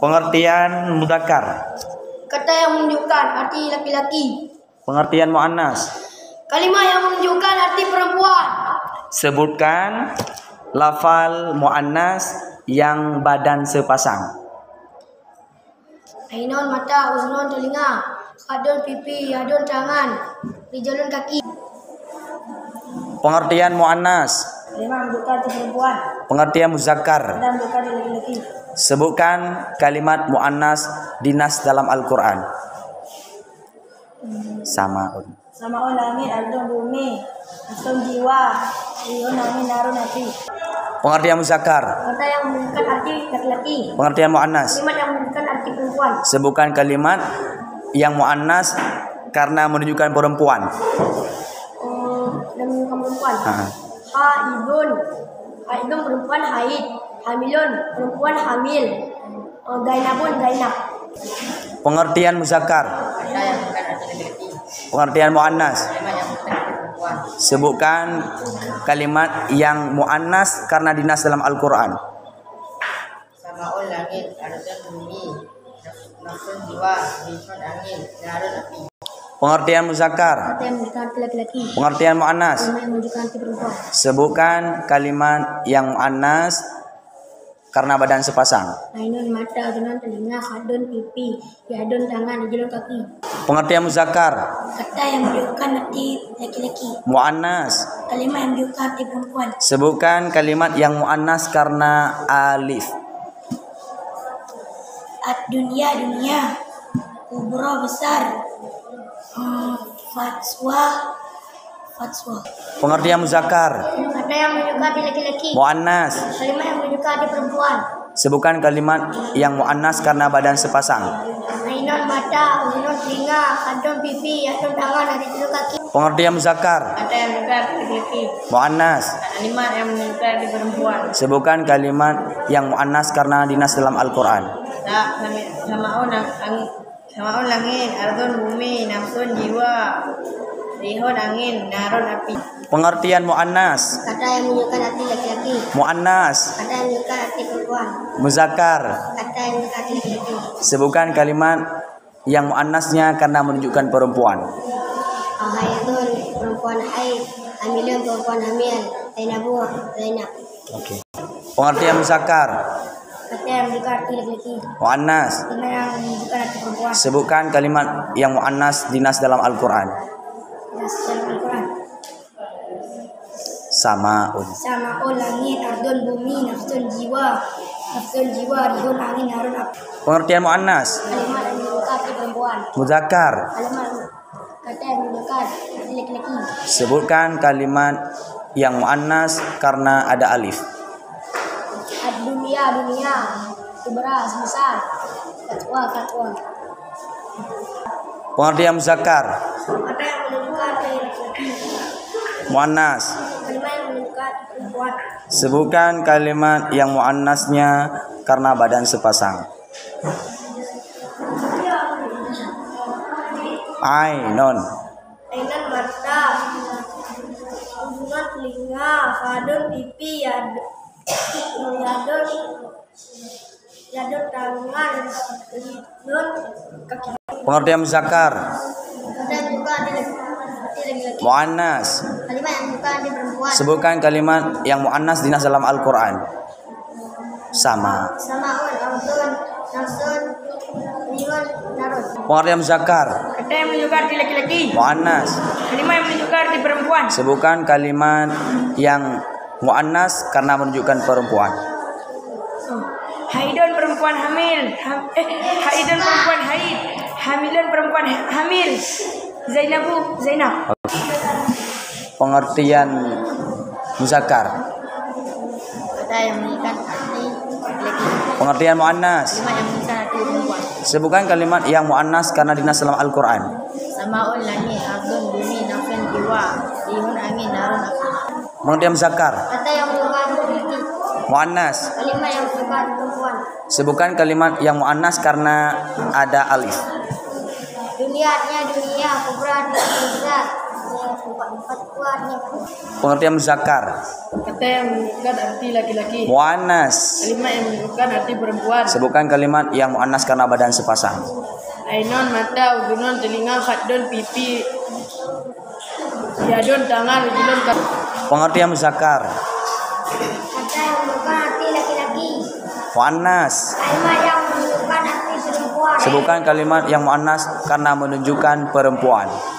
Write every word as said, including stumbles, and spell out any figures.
Pengertian mudzakkar. Kata yang menunjukkan arti laki-laki. Pengertian muannas. Kalimat yang menunjukkan arti perempuan. Sebutkan lafal muannas yang badan sepasang. Ainun mata, uznun telinga, khadun pipi, yadun tangan, rijalun kaki. Pengertian muannas. Kalimat menunjukkan arti perempuan. Pengertian muzakkar. Dan menunjukkan arti laki-laki. Sebutkan kalimat muannas dinas dalam Al-Quran. Samaun. Samaun langit, ardun bumi, nafsun jiwa, rihun angin, narun api. Pengertian muzakkar. Kata yang menunjukkan arti laki-laki. Pengertian muannas. Kalimat yang menunjukkan arti perempuan. Sebutkan kalimat yang muannas karena menunjukkan perempuan. Oh, dan menunjukkan perempuan. Ha. Haidun, haidun perempuan haid. Hamilun perempuan hamil. Oh, gainabun gainab. Pengertian muzakkar. Pengertian muannas. Sebutkan kalimat yang muannas karena dinas dalam Al-Quran. Samaul langit, ardun bumi, nafsun jiwa, rihun angin, narun api. Pengertian muzakkar. Kata yang menunjukkan arti laki-laki. Pengertian muannas. Kalimat yang menunjukkan arti perempuan. Sebutkan kalimat yang muannas karena badan sepasang. Ainun mata, uzunan telinga, khadun pipi, yadun tangan, rijlun kaki. Pengertian muzakkar. Kata yang menunjukkan arti laki-laki. Muannas. Kalimat yang menunjukkan arti perempuan. Sebutkan kalimat yang muannas karena alif. Ad-dunia dunia, kubro besar, hmm, fatswa fatswa. Pengertian muzakkar. Kata yang menunjukkan arti laki-laki. Muannas. Kalimat yang menunjukkan arti perempuan. Sebutkan kalimat yang muannas karena badan sepasang. Ainun mata, uzunan telinga, khadun pipi, yadun tangan, rijlun kaki. Pengertian muzakkar. Kata yang menunjukkan arti laki-laki. Muannas. Kalimat yang menunjukkan arti perempuan. Sebutkan kalimat yang muannas karena dinas dalam Al-Quran. Tak, samaun langit, samaun langit, ardun bumi, nafsun jiwa, rihun angin, narun api. Pengertian muannas. Kata yang menunjukkan arti laki-laki. Muannas. Kata yang menunjukkan arti perempuan. Muzakkar. Kata yang menunjukkan arti laki-laki. Sebutkan kalimat yang muannasnya karena menunjukkan perempuan. Haidun perempuan haid, hamilun perempuan hamil, zainabu zainab. Oke. Pengertian muzakkar. Kata yang menunjukkan arti laki-laki. Muannas. Kata yang menunjukkan arti perempuan. Sebutkan kalimat yang muannas dinas dalam Al-Quran. Nas dalam Al-Quran. Samaun. Samaul langit, ardun bumi, nafsun jiwa, nafsun jiwa, rihun angin, harun api. Pengertian muannas. Kalimat yang menunjukkan arti perempuan. Muzakkar. Kalimat kata yang menunjukkan arti laki-laki. Sebutkan kalimat yang muannas karena ada alif. Ad-dunia dunia, kubra sebesar, fatwa fatwa. Pengertian muzakkar. Kata yang menunjukkan arti laki-laki. Muannas. Kalimat yang menunjukkan arti perempuan. Sebutkan kalimat yang muannasnya karena badan sepasang. Ainun. Ainun mata, uzunan telinga, khadun pipi, yadun yadun yadun tangan, rijlun kaki. Pengertian muzakkar. Kata yang menunjukkan arti laki-laki. Muannas. Kalimat yang menunjukkan arti perempuan. Sebutkan kalimat yang muannas dinas dalam Al-Quran. Sama. Samaun, ardun, nafsun, rihun, narun. Pengertian muzakkar. Kata yang menunjukkan arti laki-laki. Muannas. Kalimat yang menunjukkan arti perempuan. Sebutkan kalimat yang muannas karena menunjukkan perempuan. Haidun perempuan hamil, ham, eh, haidun perempuan haid, hamilun perempuan ha- hamil, zainabu zainab. Pengertian muzakkar. Kata yang menunjukkan arti laki-laki. Pengertian muannas. Kalimat yang menunjukkan arti perempuan. Sebutkan kalimat yang muannas karena dinas dalam Al-Quran. Samaul langit, ardun bumi, nafsun jiwa, rihun angin, narun api. Pengertian muzakkar. Kata yang menunjukkan arti laki-laki. Muannas. Kalimat yang menunjukkan arti perempuan. Sebutkan kalimat yang muannas karena ada alif. Dunianya dunia, kubra besar, empat keluarnya. Pengertian muzakkar. Kata yang menunjukkan arti laki-laki. Muannas. Kalimat yang menunjukkan arti perempuan. Sebutkan kalimat yang muannas karena badan sepasang. Ainon mata, udunun telinga, khaddun pipi, yadun tangan, rijlun kaki. Pengertian muzakkar. Kata yang menunjukkan arti laki-laki. Muannas. Kalimat yang menunjukkan arti perempuan. Sebutkan kalimat yang muannas karena menunjukkan perempuan.